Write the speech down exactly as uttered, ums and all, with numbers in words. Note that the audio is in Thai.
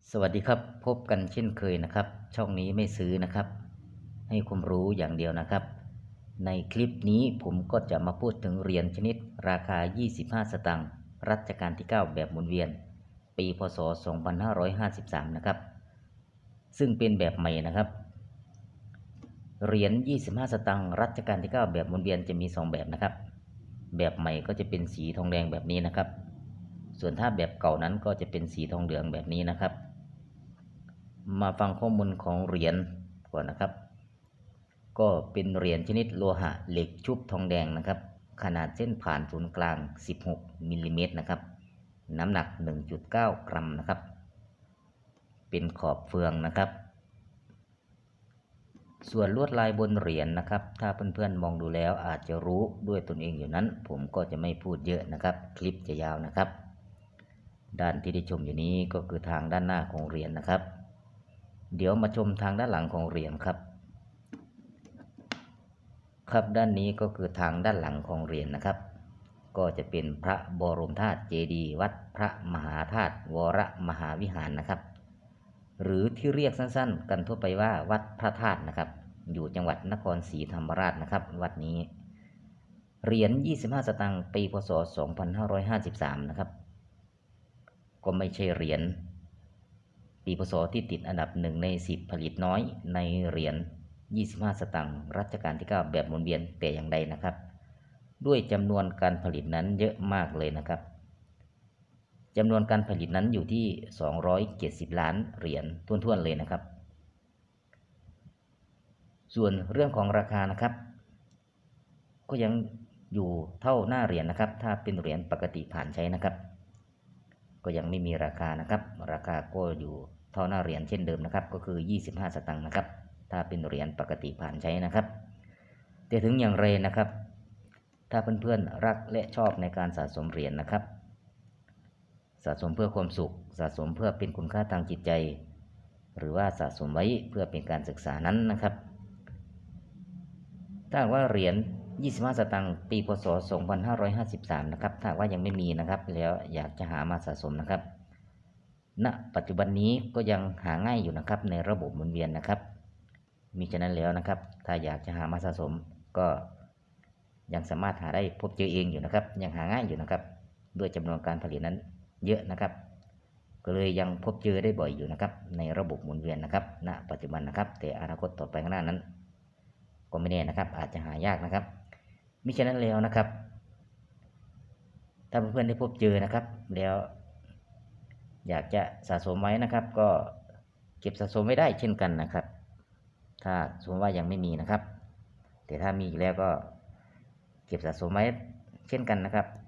สวัสดีครับพบกันเช่นเคยนะครับช่องนี้ไม่ซื้อนะครับให้ความรู้อย่างเดียวนะครับในคลิปนี้ผมก็จะมาพูดถึงเหรียญชนิดราคายี่สิบห้าสตางค์รัชกาลที่เก้าแบบหมุนเวียนปีพ.ศ. สองพันห้าร้อยห้าสิบสามนะครับซึ่งเป็นแบบใหม่นะครับเหรียญยี่สิบห้าสตางค์รัชกาลที่เก้าแบบหมุนเวียนจะมีสองแบบนะครับแบบใหม่ก็จะเป็นสีทองแดงแบบนี้นะครับส่วนถ้าแบบเก่านั้นก็จะเป็นสีทองเหลืองแบบนี้นะครับมาฟังข้อมูลของเหรียญก่อนนะครับก็เป็นเหรียญชนิดโลหะเหล็กชุบทองแดงนะครับขนาดเส้นผ่านศูนย์กลางสิบหกมิลลิเมตรนะครับน้ำหนัก หนึ่งจุดเก้า กรัมนะครับเป็นขอบเฟืองนะครับส่วนลวดลายบนเหรียญนะครับถ้าเพื่อนๆมองดูแล้วอาจจะรู้ด้วยตนเองอยู่นั้นผมก็จะไม่พูดเยอะนะครับคลิปจะยาวนะครับด้านที่ได้ชมอยู่นี้ก็คือทางด้านหน้าของเหรียญนะครับเดี๋ยวมาชมทางด้านหลังของเหรียญครับครับด้านนี้ก็คือทางด้านหลังของเหรียญนะครับก็จะเป็นพระบรมธาตุเจดีย์วัดพระมหาธาตุวรมหาวิหารนะครับหรือที่เรียกสั้นๆกันทั่วไปว่าวัดพระธาตุนะครับอยู่จังหวัดนครศรีธรรมราชนะครับวัดนี้เหรียญยี่สิบห้าสตางค์ปีพ.ศ. สองพันห้าร้อยห้าสิบสามนะครับก็ไม่ใช่เหรียญปีพ.ศ. ที่ติดอันดับหนึ่งในสิบผลิตน้อยในเหรียญยี่สิบห้าสตางค์รัชกาลที่เก้าแบบหมุนเวียนแต่อย่างใดนะครับด้วยจำนวนการผลิตนั้นเยอะมากเลยนะครับจำนวนการผลิตนั้นอยู่ที่สองร้อยเจ็ดสิบล้านเหรียญท้วนๆเลยนะครับส่วนเรื่องของราคานะครับก็ยังอยู่เท่าหน้าเหรียญนะครับถ้าเป็นเหรียญปกติผ่านใช้นะครับก็ยังไม่มีราคานะครับราคาก็อยู่เท่าหน้าเหรียญเช่นเดิมนะครับก็คือยี่สิบห้าสตางค์นะครับถ้าเป็นเหรียญปกติผ่านใช้นะครับแต่ถึงอย่างไรนะครับถ้าเพื่อนๆรักและชอบในการสะสมเหรียญนะครับสะสมเพื่อความสุขสะสมเพื่อเป็นคุณค่าทางจิตใจหรือว่าสะสมไว้เพื่อเป็นการศึกษานั้นนะครับถ้าว่าเหรียญยี่สิบห้าสตางค์ปีพ.ศ. สองพันห้าร้อยห้าสิบสามนะครับถ้าว่ายังไม่มีนะครับแล้วอยากจะหามาสะสมนะครับณปัจจุบันนี้ก็ยังหาง่ายอยู่นะครับในระบบหมุนเวียนนะครับมิฉะนั้นแล้วนะครับถ้าอยากจะหามาสะสมก็ยังสามารถหาได้พบเจอเองอยู่นะครับยังหาง่ายอยู่นะครับด้วยจำนวนการผลิตนั้นเยอะนะครับก็เลยยังพบเจอได้บ่อยอยู่นะครับในระบบหมุนเวียนนะครับณปัจจุบันนะครับแต่อนาคตต่อไปข้างหน้านั้นก็ไม่แน่นะครับอาจจะหายากนะครับมิฉะนั้นแล้วนะครับถ้าเพื่อนๆได้พบเจอนะครับแล้วอยากจะสะสมไว้นะครับก็เก็บสะสมไว้ได้เช่นกันนะครับถ้าสมมติว่ายังไม่มีนะครับแต่ถ้ามีแล้วก็เก็บสะสมไว้เช่นกันนะครับ